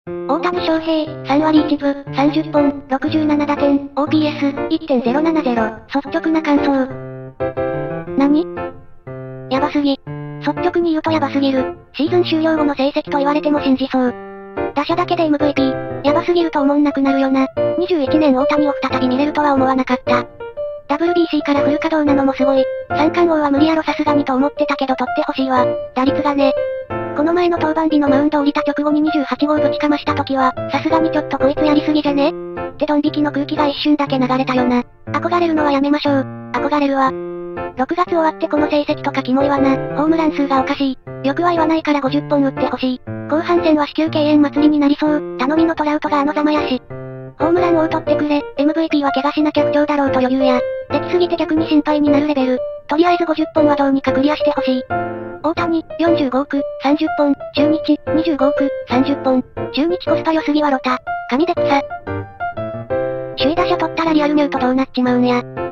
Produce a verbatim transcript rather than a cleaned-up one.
大谷翔平、さんわりいちぶ、さんじゅっぽん、ろくじゅうななだてん、オーピーエス、いってんゼロななゼロ、率直な感想。何？やばすぎ。率直に言うとやばすぎる。シーズン終了後の成績と言われても信じそう。打者だけで エムブイピー、やばすぎると思んなくなるよな。にじゅういちねん大谷を再び見れるとは思わなかった。ダブリュービーシー からフル稼働なのもすごい。三冠王は無理やろさすがにと思ってたけど取ってほしいわ。打率がね。この前の登板日のマウンド降りた直後ににじゅうはち号ぶちかました時は、さすがにちょっとこいつやりすぎじゃねってドン引きの空気が一瞬だけ流れたよな。憧れるのはやめましょう。憧れるわ。ろくがつ終わってこの成績とかキモいわな。ホームラン数がおかしい。よくは言わないからごじゅっぽん打ってほしい。後半戦は死球敬遠祭りになりそう。頼みのトラウトがあのざまやし。ホームラン王取ってくれ。エムブイピー は怪我しなきゃ不調だろうと余裕や。できすぎて逆に心配になるレベル。とりあえずごじゅっぽんはどうにかクリアしてほしい。大谷、よんじゅうごおく、さんじゅっぽん、中日、にじゅうごおく、さんじゅっぽん、中日コスパ良すぎはロタ、神で草。首位打者取ったらリアルミュートどうなっちまうんや。